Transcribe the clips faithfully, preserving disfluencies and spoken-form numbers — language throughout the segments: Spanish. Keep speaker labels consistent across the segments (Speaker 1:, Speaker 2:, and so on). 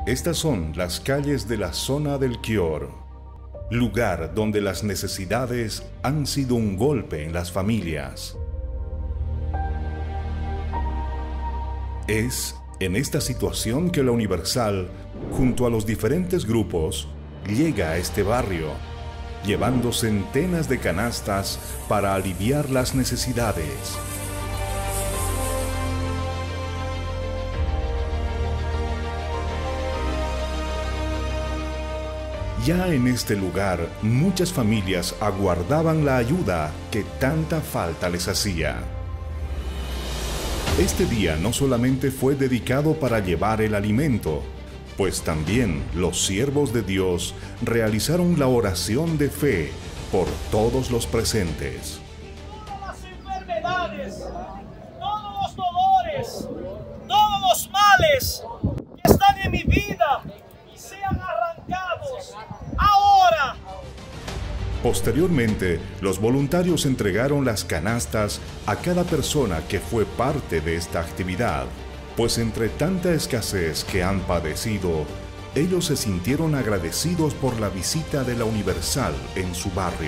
Speaker 1: Estas son las calles de la zona del Quior, lugar donde las necesidades han sido un golpe en las familias. Es en esta situación que la Universal, junto a los diferentes grupos, llega a este barrio, llevando centenas de canastas para aliviar las necesidades. Ya en este lugar, muchas familias aguardaban la ayuda que tanta falta les hacía. Este día no solamente fue dedicado para llevar el alimento, pues también los siervos de Dios realizaron la oración de fe por todos los presentes.
Speaker 2: Todas las enfermedades, todos los dolores, todos los males que están en mi vida sean arrancados ahora.
Speaker 1: Posteriormente, los voluntarios entregaron las canastas a cada persona que fue parte de esta actividad, pues entre tanta escasez que han padecido, ellos se sintieron agradecidos por la visita de la Universal en su barrio.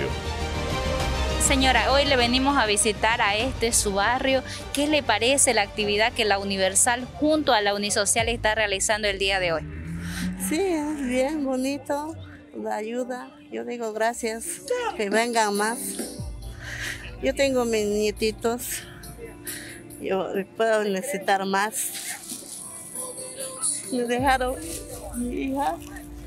Speaker 3: Señora, hoy le venimos a visitar a este su barrio. ¿Qué le parece la actividad que la Universal junto a la Unisocial está realizando el día de hoy?
Speaker 4: Sí, es bien bonito, la ayuda. Yo digo gracias, que vengan más. Yo tengo mis nietitos, yo puedo necesitar más. Me dejaron mi hija,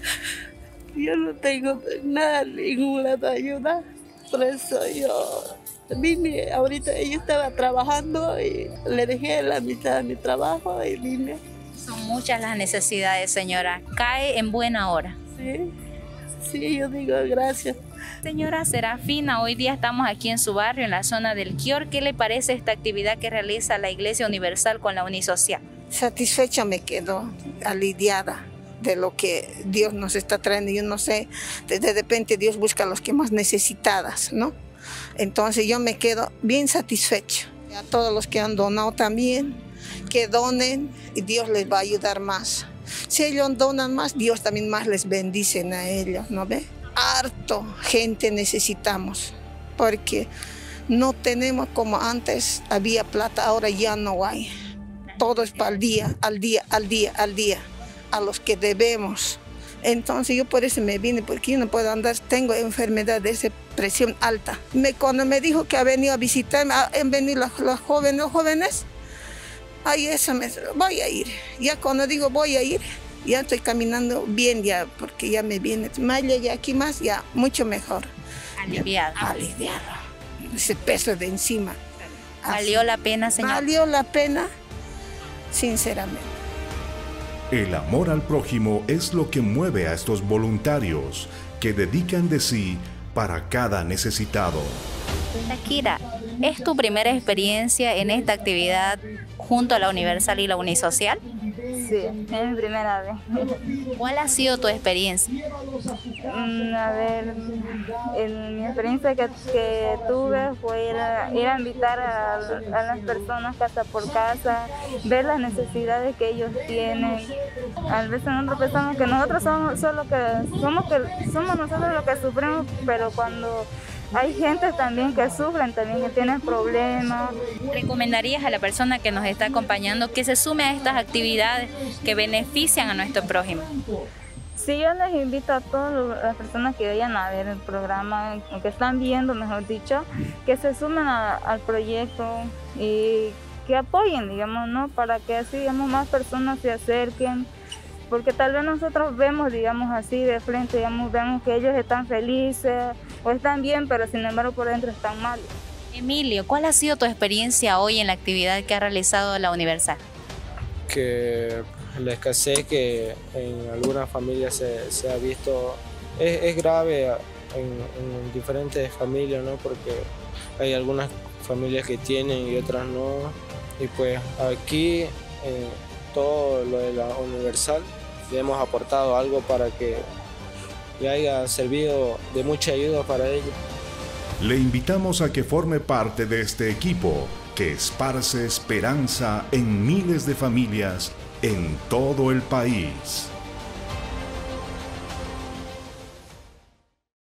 Speaker 4: yo no tengo nada, ninguna ayuda, por eso yo vine. Ahorita ella estaba trabajando y le dejé la mitad de mi trabajo y vine.
Speaker 3: Son muchas las necesidades, señora. Cae en buena hora.
Speaker 4: Sí, sí, yo digo gracias.
Speaker 3: Señora Serafina, hoy día estamos aquí en su barrio, en la zona del Quior. ¿Qué le parece esta actividad que realiza la Iglesia Universal con la Unisocial?
Speaker 5: Satisfecha me quedo, aliviada de lo que Dios nos está trayendo. Yo no sé, de repente Dios busca a los que más necesitadas, ¿no? Entonces yo me quedo bien satisfecha. A todos los que han donado también, que donen y Dios les va a ayudar más. Si ellos donan más, Dios también más les bendice a ellos, ¿no ve? Harto gente necesitamos, porque no tenemos como antes, había plata, ahora ya no hay. Todo es para el día, al día, al día, al día, a los que debemos. Entonces yo por eso me vine, porque yo no puedo andar, tengo enfermedad de esa presión alta. Me, cuando me dijo que ha venido a visitarme, han venido los, los jóvenes, los jóvenes, ay, eso me, voy a ir. Ya cuando digo voy a ir, ya estoy caminando bien ya, porque ya me viene. Maya ya aquí más, ya mucho mejor.
Speaker 3: Aliviado.
Speaker 5: Ya, aliviado. Ese peso de encima.
Speaker 3: ¿Valió la pena, señora?
Speaker 5: Valió la pena, sinceramente.
Speaker 1: El amor al prójimo es lo que mueve a estos voluntarios que dedican de sí para cada necesitado.
Speaker 3: Shakira, ¿es tu primera experiencia en esta actividad junto a la Universal y la Unisocial?
Speaker 6: Sí, es mi primera vez.
Speaker 3: ¿Cuál ha sido tu experiencia?
Speaker 6: Mm, a ver, el, mi experiencia que, que tuve fue ir a, ir a invitar a, a las personas casa por casa, ver las necesidades que ellos tienen. A veces nosotros pensamos que nosotros somos, solo que, somos, que, somos nosotros los que sufrimos, pero cuando hay gente también que sufren, también que tienen problemas.
Speaker 3: ¿Recomendarías a la persona que nos está acompañando que se sume a estas actividades que benefician a nuestro prójimo?
Speaker 6: Sí, yo les invito a todas las personas que vayan a ver el programa, que están viendo, mejor dicho, que se sumen a, al proyecto y que apoyen, digamos, ¿no? Para que así, digamos, más personas se acerquen. Porque tal vez nosotros vemos, digamos así, de frente, digamos, vemos que ellos están felices o están bien, pero sin embargo por dentro están mal.
Speaker 3: Emilio, ¿cuál ha sido tu experiencia hoy en la actividad que ha realizado la Universal?
Speaker 7: Que la escasez que en algunas familias se, se ha visto es, es grave en, en diferentes familias, ¿no? Porque hay algunas familias que tienen y otras no. Y pues aquí, eh, todo lo de la Universal, le hemos aportado algo para que le haya servido de mucha ayuda para ellos.
Speaker 1: Le invitamos a que forme parte de este equipo que esparce esperanza en miles de familias en todo el país.